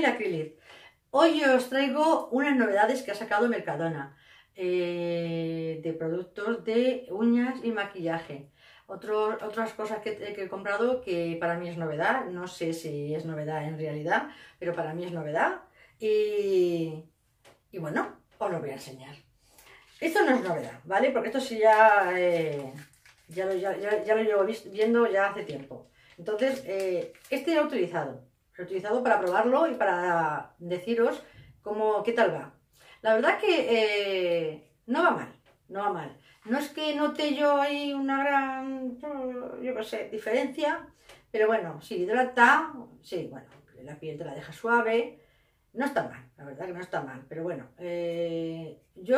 familia Acrylic. Hoy os traigo unas novedades que ha sacado Mercadona de productos de uñas y maquillaje. Otras cosas que he comprado que para mí es novedad, no sé si es novedad en realidad, pero para mí es novedad. Y bueno, os lo voy a enseñar. Esto no es novedad, ¿vale? Porque esto sí ya lo llevo viendo ya hace tiempo. Entonces, este lo he utilizado para probarlo y para deciros qué tal va. La verdad que no va mal, no va mal. No es que note yo ahí una gran, yo qué sé, diferencia, pero bueno, sí, hidrata, sí, bueno, la piel te la deja suave, no está mal, la verdad que no está mal, pero bueno, yo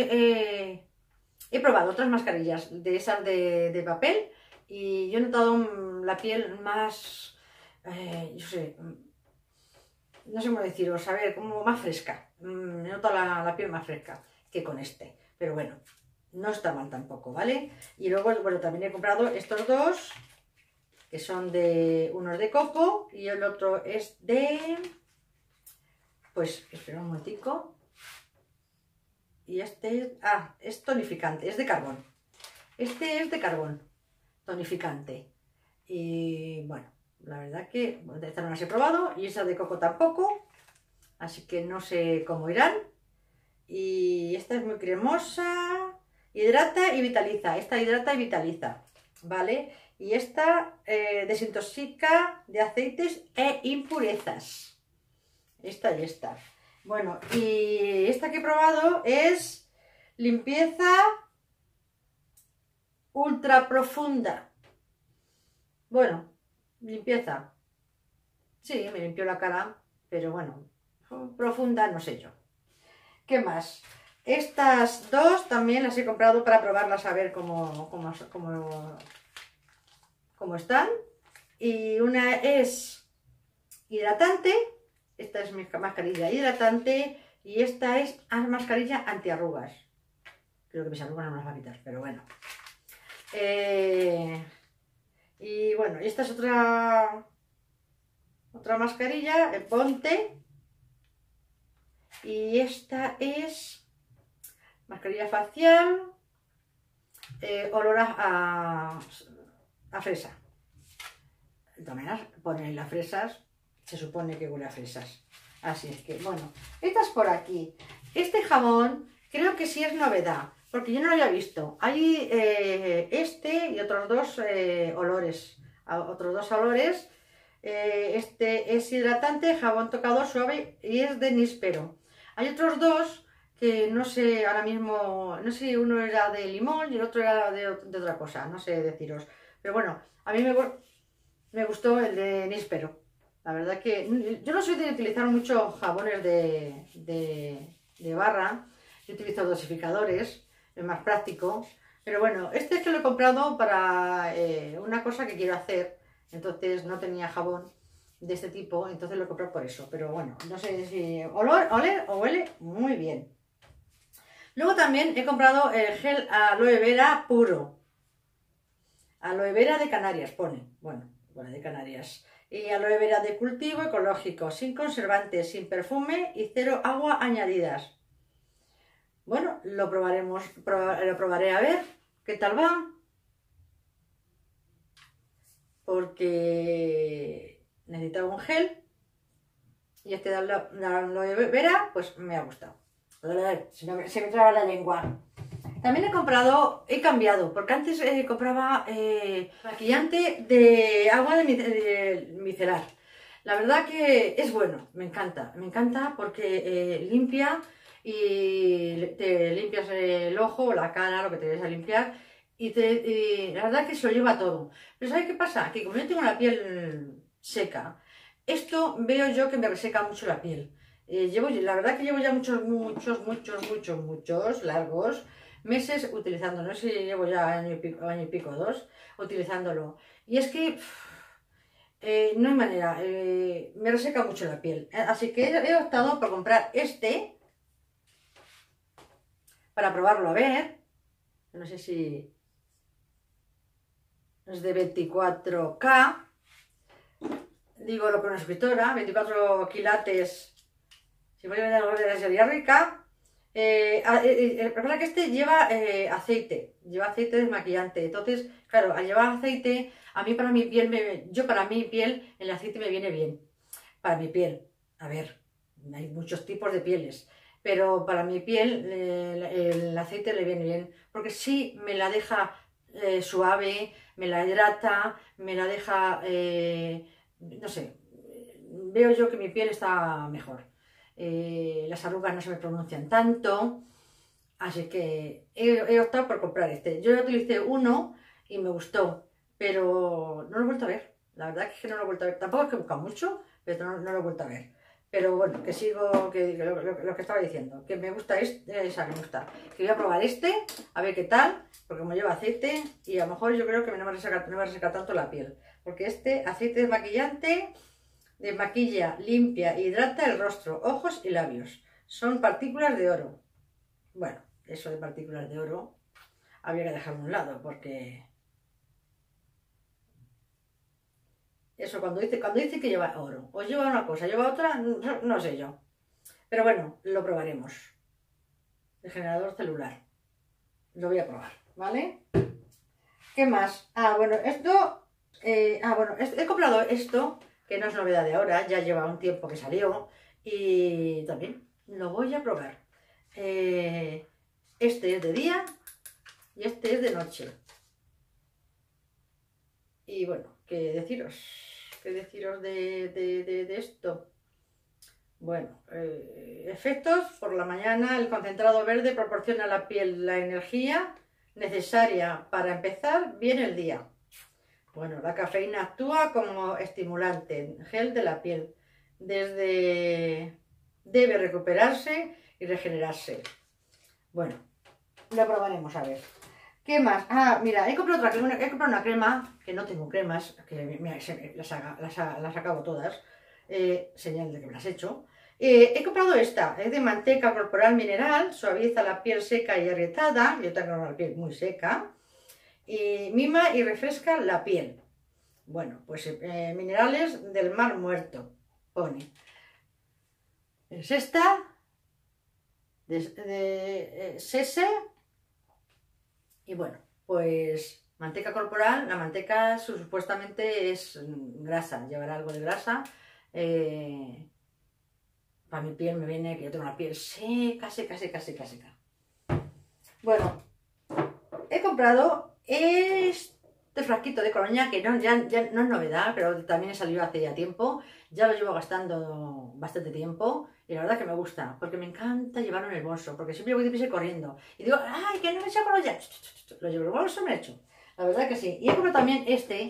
he probado otras mascarillas de esas de papel y yo he notado la piel más, yo sé, no sé cómo deciros, a ver, como más fresca. He notado la piel más fresca que con este, pero bueno, no está mal tampoco, ¿vale? Y luego, bueno, también he comprado estos dos, que son unos de coco y el otro es pues, espera un momentico. Y este es tonificante, es de carbón. Este es de carbón, tonificante. Y bueno, la verdad que esta no las he probado y esa de coco tampoco, así que no sé cómo irán. Y esta es muy cremosa, hidrata y vitaliza. Esta hidrata y vitaliza, ¿vale? Y esta desintoxica de aceites e impurezas. Esta y esta. Bueno, y esta que he probado es limpieza ultra profunda. Bueno, limpieza. Sí, me limpió la cara, pero bueno, profunda no sé yo. ¿Qué más? Estas dos también las he comprado para probarlas a ver cómo están. Y una es hidratante. Esta es mi mascarilla hidratante y esta es mascarilla antiarrugas. Creo que mis arrugas no me las va a quitar, pero bueno. Y bueno, esta es otra mascarilla, el Ponte. Y esta es mascarilla facial, olor a fresa. De todas maneras, ponen las fresas, se supone que huele a fresas. Así es que, bueno, estas por aquí. Este jabón creo que sí es novedad, porque yo no lo había visto. Hay este y otros dos olores. Este es hidratante, jabón tocador suave y es de níspero. Hay otros dos que no sé ahora mismo, no sé si uno era de limón y el otro era de otra cosa, no sé deciros. Pero bueno, a mí me gustó el de níspero. La verdad que yo no soy de utilizar mucho jabones de barra, yo utilizo dosificadores, es más práctico. Pero bueno, este es que lo he comprado para una cosa que quiero hacer, entonces no tenía jabón de este tipo, entonces lo he comprado por eso. Pero bueno, no sé si huele muy bien. Luego también he comprado el gel aloe vera puro. Aloe vera de Canarias pone, bueno, de Canarias. Y aloe vera de cultivo ecológico, sin conservantes, sin perfume y cero agua añadidas. Bueno, lo probaré a ver qué tal va. Porque necesitaba un gel y este de aloe vera, pues me ha gustado. Se me traba la lengua. También he cambiado, porque antes compraba maquillante de agua de micelar. La verdad que es bueno, me encanta porque limpia y te limpias el ojo o la cara, lo que te debes a limpiar, y la verdad que se lo lleva todo. Pero ¿sabes qué pasa? Que como yo tengo la piel seca, esto veo yo que me reseca mucho la piel. La verdad que llevo ya muchos largos meses utilizándolo, no sé si llevo ya año y pico, 2, utilizándolo. Y es que no hay manera, me reseca mucho la piel. Así que he optado por comprar este para probarlo a ver. No sé si es de 24K. digo lo que una suscriptora, 24 quilates, si voy a vender algo de sería rica. El problema es que este lleva aceite desmaquillante. Entonces, claro, al llevar aceite, a mí para mi piel, para mi piel, el aceite me viene bien. Para mi piel, a ver, hay muchos tipos de pieles, pero para mi piel el aceite le viene bien, porque sí me la deja suave, me la hidrata, me la deja, no sé, veo yo que mi piel está mejor. Las arrugas no se me pronuncian tanto, así que he optado por comprar este. Yo ya utilicé uno y me gustó, pero no lo he vuelto a ver. La verdad es que no lo he vuelto a ver. Tampoco es que he buscado mucho, pero no lo he vuelto a ver. Pero bueno, que sigo, que lo que estaba diciendo, que me gusta este, esa que me gusta. Que voy a probar este, a ver qué tal, porque como lleva aceite y a lo mejor yo creo que no me va a resecar tanto la piel. Porque este aceite desmaquillante desmaquilla, limpia e hidrata el rostro, ojos y labios. Son partículas de oro. Bueno, eso de partículas de oro había que dejarlo a un lado, porque eso cuando dice que lleva oro, o lleva una cosa, lleva otra, no sé yo. Pero bueno, lo probaremos. El generador celular. Lo voy a probar, ¿vale? ¿Qué más? Bueno, he comprado esto, que no es novedad de ahora, ya lleva un tiempo que salió, y también lo voy a probar. Este es de día y este es de noche. Y bueno, ¿qué deciros de esto? Bueno, efectos: por la mañana el concentrado verde proporciona a la piel la energía necesaria para empezar bien el día. Bueno, la cafeína actúa como estimulante gel de la piel. Debe recuperarse y regenerarse. Bueno, lo probaremos a ver. ¿Qué más? Mira, he comprado otra crema, una crema, que no tengo cremas, que las acabo todas, señal de que me las he hecho. He comprado esta, es de manteca corporal mineral, suaviza la piel seca y agrietada, yo tengo la piel muy seca, y mima y refresca la piel. Bueno, pues minerales del mar muerto, pone. Es esta, de Sese. Y bueno, pues manteca corporal. La manteca supuestamente es grasa, llevará algo de grasa. Para mi piel me viene que yo tengo una piel seca. Bueno, he comprado este frasquito de colonia, que ya no es novedad, pero también salió hace ya tiempo. Ya lo llevo gastando bastante tiempo y la verdad que me gusta, porque me encanta llevarlo en el bolso, porque siempre voy deprisa corriendo y digo, ¡ay, que no me echo colonia! Lo llevo en el bolso, me lo echo. La verdad que sí. Y he comprado también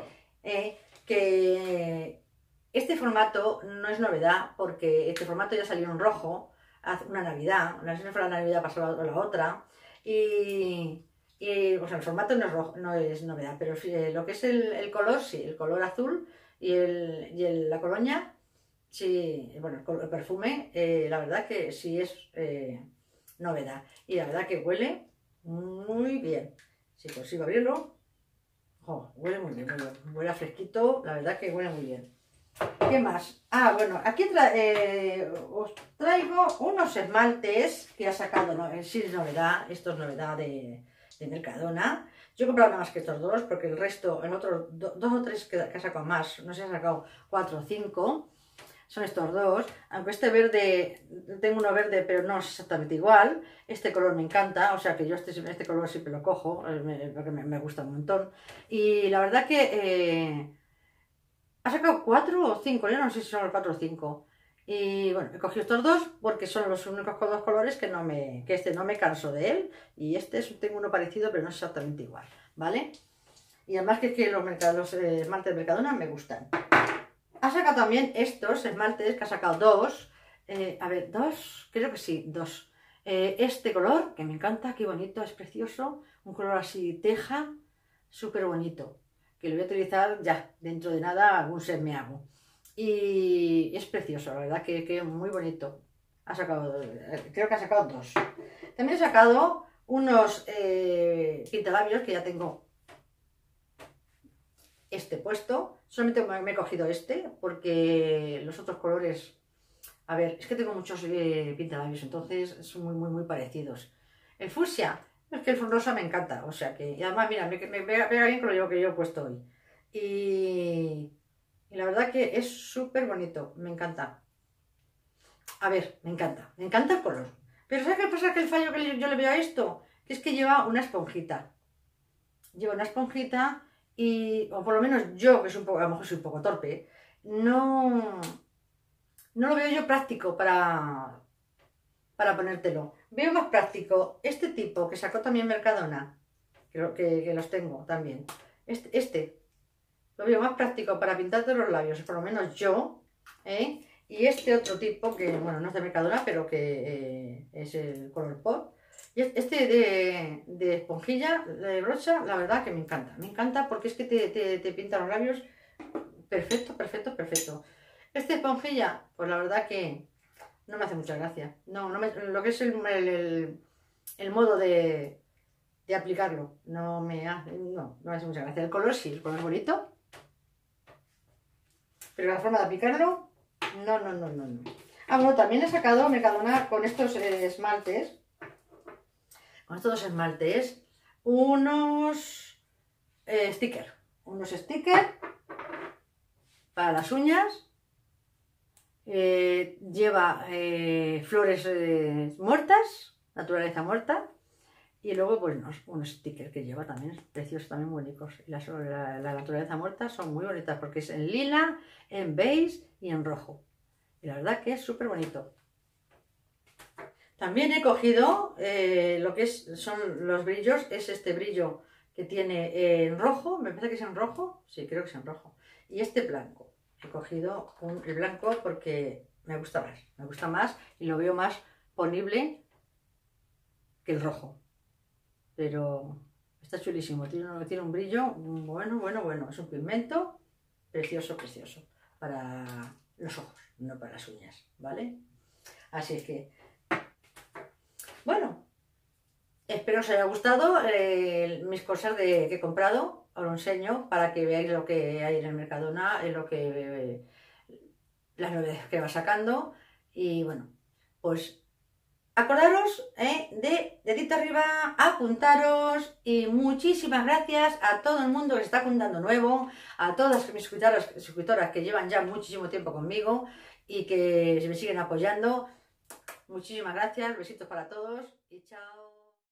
que este formato no es novedad, porque este formato ya salió en rojo hace una Navidad, no sé si fue la Navidad pasada o la otra, y o sea, el formato no es, no es novedad, pero lo que es el color, sí, el color azul y la colonia, sí, bueno, el perfume, la verdad que sí es novedad. Y la verdad que huele muy bien. Si consigo abrirlo, huele muy bien, huele a fresquito, la verdad que huele muy bien. ¿Qué más? Bueno, aquí os traigo unos esmaltes que ha sacado, sí es novedad, esto es novedad de Mercadona. Yo he comprado nada más que estos dos, porque el resto, en otros dos o tres que ha sacado más, no sé, ha sacado 4 o 5, son estos dos. Aunque este verde, tengo uno verde pero no es exactamente igual. Este color me encanta, o sea que yo este color siempre lo cojo, porque me gusta un montón. Y la verdad que ha sacado 4 o 5, yo no sé si son los 4 o 5. Y bueno, he cogido estos dos porque son los únicos dos colores que este no me canso de él. Y tengo uno parecido, pero no es exactamente igual, ¿vale? Y además que los esmaltes de Mercadona me gustan. Ha sacado también estos esmaltes, que ha sacado dos. A ver, dos, creo que sí, dos. Este color, que me encanta, qué bonito, es precioso. Un color así teja, súper bonito. Que lo voy a utilizar ya, dentro de nada, algún set me hago. Y es precioso, la verdad que muy bonito. Creo que ha sacado dos. También he sacado unos pintalabios, que ya tengo este puesto, Solamente me he cogido este porque los otros colores... A ver, es que tengo muchos pintalabios, entonces son muy parecidos. El fucsia, es que el rosa me encanta, o sea que... Y además, mira, me pega bien con lo que yo he puesto hoy. Y la verdad que es súper bonito, me encanta. A ver, me encanta el color. Pero ¿sabes qué pasa? Que el fallo que yo le veo a esto, que es que lleva una esponjita. Lleva una esponjita y, o por lo menos yo, que soy un poco, a lo mejor soy un poco torpe, no, no lo veo yo práctico para ponértelo. Veo más práctico este tipo que sacó también Mercadona, que los tengo también. Este lo veo más práctico para pintarte los labios, por lo menos yo, ¿eh? Y este otro tipo que, bueno, no es de Mercadona, pero que es el Color Pop. Y este de esponjilla, de brocha, la verdad que me encanta. Me encanta porque es que te pinta los labios perfecto. Este esponjilla, pues la verdad que no me hace mucha gracia. No, lo que es el modo de aplicarlo, no me hace mucha gracia. El color sí, el color es bonito, pero la forma de aplicarlo, no. Ah, bueno, también he sacado Mercadona con estos esmaltes, unos stickers para las uñas. Lleva flores muertas, naturaleza muerta, y luego pues unos stickers que lleva también, preciosos, también bonitos. Y la naturaleza muerta son muy bonitas porque es en lila, en beige y en rojo. Y la verdad que es súper bonito. También he cogido lo que son los brillos, es este brillo que tiene en rojo, me parece que es en rojo, sí, creo que es en rojo, y este blanco. He cogido el blanco porque me gusta más y lo veo más ponible que el rojo. Pero está chulísimo, tiene un brillo bueno. Es un pigmento precioso para los ojos, no para las uñas, ¿vale? Así es que, bueno, espero os haya gustado mis cosas que he comprado. Os lo enseño para que veáis lo que hay en el Mercadona, las novedades que va sacando. Y bueno, pues acordaros de dedito arriba, apuntaros y muchísimas gracias a todo el mundo que está apuntando nuevo, a todas mis suscriptoras que llevan ya muchísimo tiempo conmigo y que me siguen apoyando. Muchísimas gracias, besitos para todos y chao.